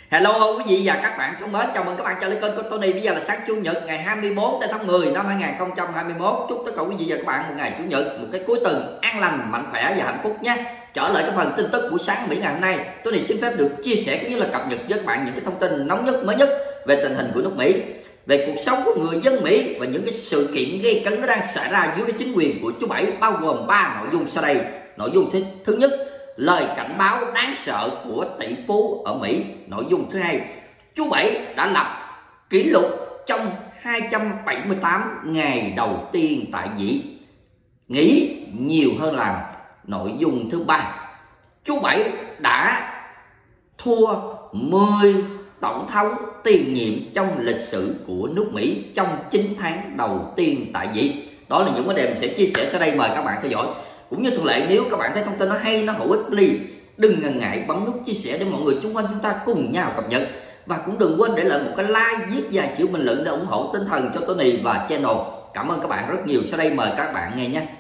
Hello quý vị và các bạn thân mến, chào mừng các bạn trở lại kênh của Tony. Bây giờ là sáng Chủ nhật ngày 24 tháng 10 năm 2021. Chúc tất cả quý vị và các bạn một ngày Chủ nhật, một cái cuối tuần an lành, mạnh khỏe và hạnh phúc nhé. Trở lại cái phần tin tức buổi sáng Mỹ ngày hôm nay, Tony xin phép được chia sẻ cũng như là cập nhật với các bạn những cái thông tin nóng nhất, mới nhất về tình hình của nước Mỹ, về cuộc sống của người dân Mỹ và những cái sự kiện gây cấn nó đang xảy ra dưới cái chính quyền của chú Bảy, bao gồm 3 nội dung sau đây. Nội dung thứ nhất, lời cảnh báo đáng sợ của tỷ phú ở Mỹ. Nội dung thứ hai, chú Bảy đã lập kỷ lục trong 278 ngày đầu tiên tại vị, nghĩ nhiều hơn làm. Nội dung thứ ba, chú Bảy đã thua 10 tổng thống tiền nhiệm trong lịch sử của nước Mỹ trong 9 tháng đầu tiên tại vị. Đó là những vấn đề mình sẽ chia sẻ sau đây, mời các bạn theo dõi. Cũng như thường lệ, nếu các bạn thấy thông tin nó hay, nó hữu ích, please đừng ngần ngại bấm nút chia sẻ để mọi người xung quanh chúng ta cùng nhau cập nhật. Và cũng đừng quên để lại một cái like, viết vài chữ bình luận để ủng hộ tinh thần cho Tony và channel. Cảm ơn các bạn rất nhiều. Sau đây mời các bạn nghe nhé.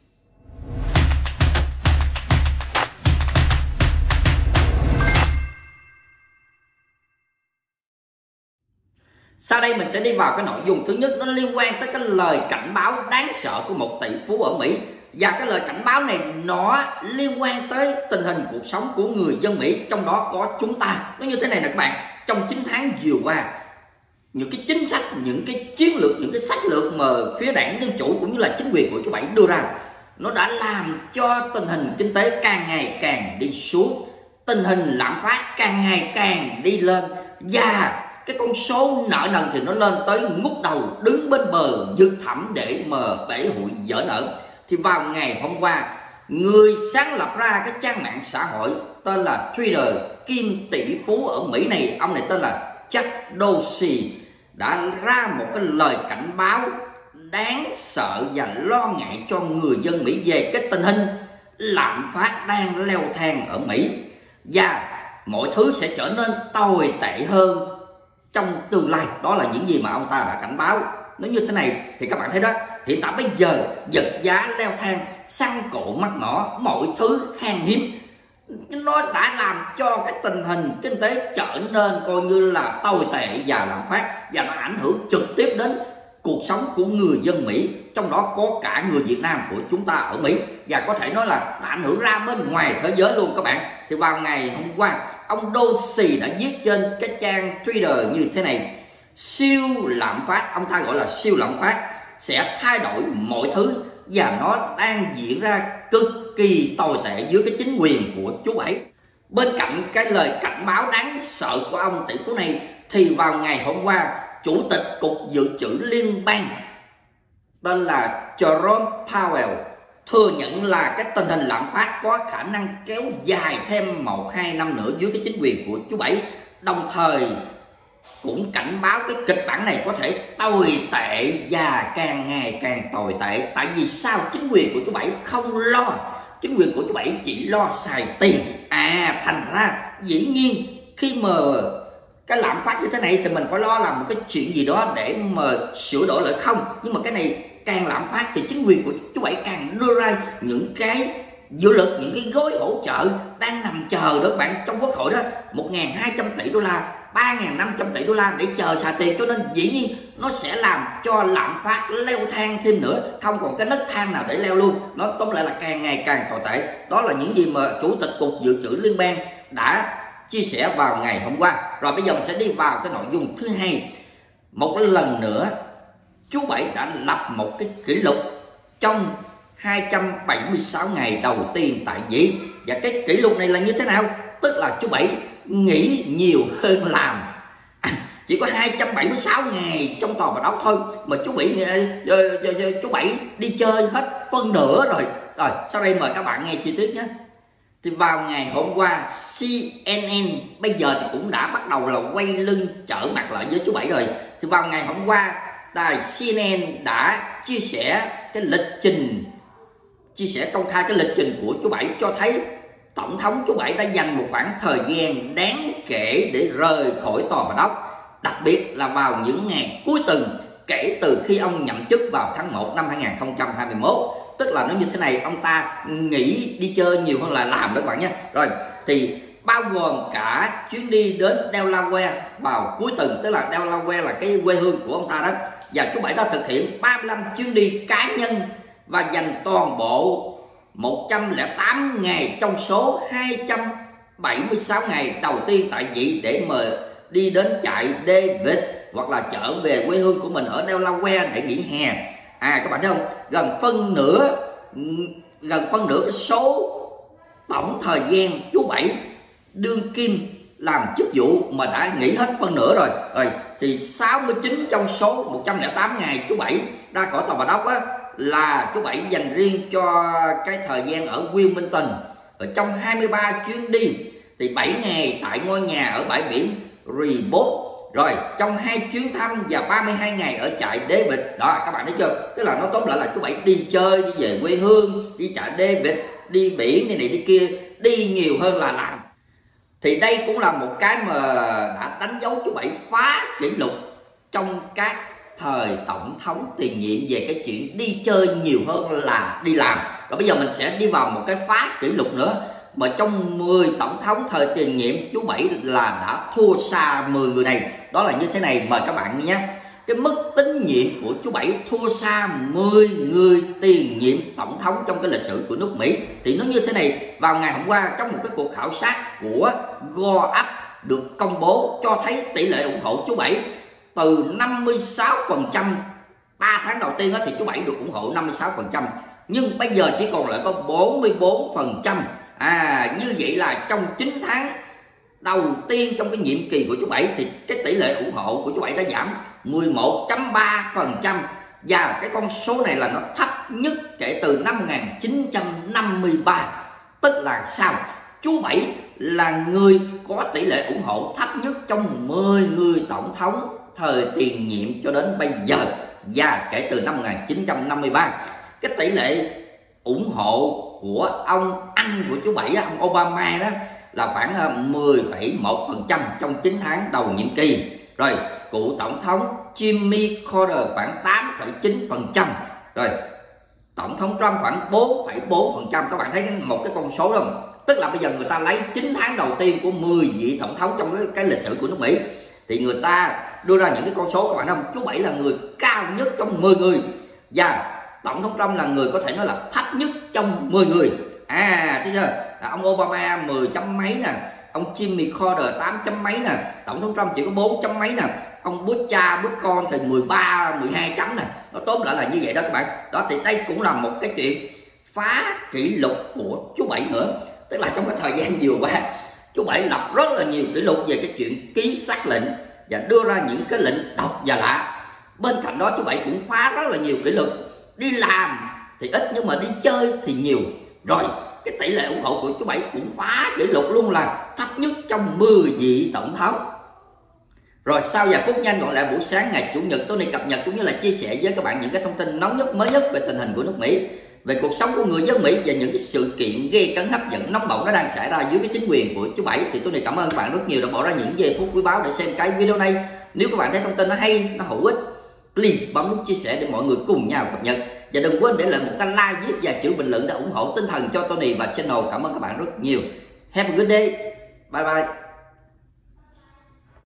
Sau đây mình sẽ đi vào cái nội dung thứ nhất, nó liên quan tới cái lời cảnh báo đáng sợ của một tỷ phú ở Mỹ. Và cái lời cảnh báo này nó liên quan tới tình hình cuộc sống của người dân Mỹ, trong đó có chúng ta. Nó như thế này nè các bạn, trong 9 tháng vừa qua, những cái chính sách, những cái chiến lược, những cái sách lược mà phía đảng Dân Chủ cũng như là chính quyền của chú Bảy đưa ra, nó đã làm cho tình hình kinh tế càng ngày càng đi xuống, tình hình lạm phát càng ngày càng đi lên, và cái con số nợ nần thì nó lên tới ngút đầu, đứng bên bờ vực thẳm để mà bể hụi vỡ nợ. Thì vào ngày hôm qua, người sáng lập ra cái trang mạng xã hội tên là Twitter, kim tỷ phú ở Mỹ này, ông này tên là Jack Dorsey, đã ra một cái lời cảnh báo đáng sợ và lo ngại cho người dân Mỹ về cái tình hình lạm phát đang leo thang ở Mỹ, và mọi thứ sẽ trở nên tồi tệ hơn trong tương lai. Đó là những gì mà ông ta đã cảnh báo. Nó như thế này thì các bạn thấy đó, hiện tại bây giờ vật giá leo thang, xăng cộ mắc mỏ, mọi thứ khan hiếm, nó đã làm cho cái tình hình kinh tế trở nên coi như là tồi tệ và lạm phát, và nó ảnh hưởng trực tiếp đến cuộc sống của người dân Mỹ, trong đó có cả người Việt Nam của chúng ta ở Mỹ, và có thể nói là nó ảnh hưởng ra bên ngoài thế giới luôn các bạn. Thì vào ngày hôm qua, ông Dorsey đã viết trên cái trang Twitter như thế này: siêu lạm phát, ông ta gọi là siêu lạm phát, sẽ thay đổi mọi thứ, và nó đang diễn ra cực kỳ tồi tệ dưới cái chính quyền của chú Bảy. Bên cạnh cái lời cảnh báo đáng sợ của ông tỷ phú này, thì vào ngày hôm qua, Chủ tịch Cục Dự trữ Liên bang tên là Jerome Powell thừa nhận là cái tình hình lạm phát có khả năng kéo dài thêm 1-2 năm nữa dưới cái chính quyền của chú Bảy, đồng thời cũng cảnh báo cái kịch bản này có thể tồi tệ và càng ngày càng tồi tệ. Tại vì sao? Chính quyền của chú Bảy không lo, chính quyền của chú Bảy chỉ lo xài tiền. Thành ra dĩ nhiên khi mà cái lạm phát như thế này thì mình phải lo làm một cái chuyện gì đó để mà sửa đổi lại không. Nhưng mà cái này càng lạm phát thì chính quyền của chú Bảy càng đưa ra những cái dự luật, những cái gói hỗ trợ đang nằm chờ đó các bạn, trong quốc hội đó, 1.200 tỷ đô la, 3.500 tỷ đô la để chờ xài tiền. Cho nên dĩ nhiên nó sẽ làm cho lạm phát leo thang thêm nữa, không còn cái nấc thang nào để leo luôn. Nó tóm lại là càng ngày càng tồi tệ. Đó là những gì mà Chủ tịch Cục Dự trữ Liên bang đã chia sẻ vào ngày hôm qua. Rồi bây giờ mình sẽ đi vào cái nội dung thứ hai. Một lần nữa, chú Bảy đã lập một cái kỷ lục trong 276 ngày đầu tiên tại vị. Và cái kỷ lục này là như thế nào? Tức là chú Bảy nghĩ nhiều hơn làm. Chỉ có 276 ngày trong tòa bạch ốc thôi mà chú Bảy đi chơi hết phân nửa rồi. Rồi sau đây mời các bạn nghe chi tiết nhé. Thì vào ngày hôm qua, CNN bây giờ thì cũng đã bắt đầu là quay lưng trở mặt lại với chú Bảy rồi. Thì vào ngày hôm qua, đài CNN đã chia sẻ cái lịch trình, chia sẻ công khai cái lịch trình của chú Bảy, cho thấy Tổng thống chú Bảy đã dành một khoảng thời gian đáng kể để rời khỏi tòa bạch ốc, đặc biệt là vào những ngày cuối tuần kể từ khi ông nhậm chức vào tháng 1 năm 2021. Tức là nó như thế này, ông ta nghĩ đi chơi nhiều hơn là làm đó các bạn nhé. Rồi thì bao gồm cả chuyến đi đến Delaware vào cuối tuần, tức là Delaware là cái quê hương của ông ta đó. Và chú Bảy đã thực hiện 35 chuyến đi cá nhân và dành toàn bộ 108 ngày trong số 276 ngày đầu tiên tại vị để mà đi đến trại Davis hoặc là trở về quê hương của mình ở Delaware để nghỉ hè. Các bạn thấy không, gần phân nửa cái số tổng thời gian chú Bảy đương kim làm chức vụ mà đã nghỉ hết phân nửa rồi. Thì 69 trong số 108 ngày chú Bảy ra khỏi tòa Bà Đốc á, là chú Bảy dành riêng cho cái thời gian ở Wilmington. Ở trong 23 chuyến đi thì 7 ngày tại ngôi nhà ở bãi biển Reboot. Rồi trong 2 chuyến thăm và 32 ngày ở trại David. Đó các bạn thấy chưa? Tức là nó tóm lại là chú Bảy đi chơi, đi về quê hương, đi trại David, đi biển, đi này đi kia, đi nhiều hơn là làm. Thì đây cũng là một cái mà đã đánh dấu chú Bảy phá kỷ lục trong các thời tổng thống tiền nhiệm về cái chuyện đi chơi nhiều hơn là đi làm. Và bây giờ mình sẽ đi vào một cái phá kỷ lục nữa, mà trong 10 tổng thống thời tiền nhiệm chú Bảy là đã thua xa 10 người này. Đó là như thế này, mời các bạn nhé. Cái mức tín nhiệm của chú Bảy thua xa 10 người tiền nhiệm tổng thống trong cái lịch sử của nước Mỹ. Thì nó như thế này, vào ngày hôm qua trong một cái cuộc khảo sát của GoUp được công bố cho thấy tỷ lệ ủng hộ chú Bảy từ 56%. 3 tháng đầu tiên thì chú Bảy được ủng hộ 56%, nhưng bây giờ chỉ còn lại có 44%. Như vậy là trong 9 tháng đầu tiên trong cái nhiệm kỳ của chú Bảy thì cái tỷ lệ ủng hộ của chú Bảy đã giảm 11.3%. Và cái con số này là nó thấp nhất kể từ năm 1953. Tức là sao? Chú Bảy là người có tỷ lệ ủng hộ thấp nhất trong 10 người tổng thống thời tiền nhiệm cho đến bây giờ. Và kể từ năm 1953, cái tỷ lệ ủng hộ của ông anh của chú Bảy, ông Obama đó, là khoảng 10,1% trong 9 tháng đầu nhiệm kỳ. Rồi cựu tổng thống Jimmy Carter khoảng 8,9%. Rồi tổng thống Trump khoảng 4,4%. Các bạn thấy một cái con số đó. Tức là bây giờ người ta lấy 9 tháng đầu tiên của 10 vị tổng thống trong cái lịch sử của nước Mỹ, thì người ta đưa ra những cái con số. Các bạn thấy không? Chú Bảy là người cao nhất trong 10 người, và tổng thống Trump là người có thể nói là thấp nhất trong 10 người. Thấy chưa? Ông Obama 10 chấm mấy nè, ông Jimmy Carter 8 chấm mấy nè, tổng thống Trump chỉ có 4 chấm mấy nè, ông Bush cha Bush con thì 13, 12 chấm nè. Nó tóm lại là như vậy đó các bạn. Đó thì đây cũng là một cái chuyện phá kỷ lục của chú Bảy nữa. Tức là trong cái thời gian vừa qua, chú Bảy lập rất là nhiều kỷ lục về cái chuyện ký xác lệnh và đưa ra những cái lệnh độc và lạ. Bên cạnh đó chú Bảy cũng phá rất là nhiều kỷ lục. Đi làm thì ít nhưng mà đi chơi thì nhiều. Rồi cái tỷ lệ ủng hộ của chú Bảy cũng phá kỷ lục luôn, là thấp nhất trong 10 vị tổng thống. Rồi sau vài phút nhanh gọn lại buổi sáng ngày Chủ nhật, Tony cập nhật cũng như là chia sẻ với các bạn những cái thông tin nóng nhất, mới nhất về tình hình của nước Mỹ, về cuộc sống của người dân Mỹ và những cái sự kiện gây cấn, hấp dẫn, nóng bỏng nó đang xảy ra dưới cái chính quyền của chú Bảy. Thì Tony cảm ơn các bạn rất nhiều đã bỏ ra những giây phút quý báu để xem cái video này. Nếu các bạn thấy thông tin nó hay, nó hữu ích, please bấm nút chia sẻ để mọi người cùng nhau cập nhật. Và đừng quên để lại một cái like, viết và chữ bình luận để ủng hộ tinh thần cho Tony và channel. Cảm ơn các bạn rất nhiều. Have a good day. Bye bye.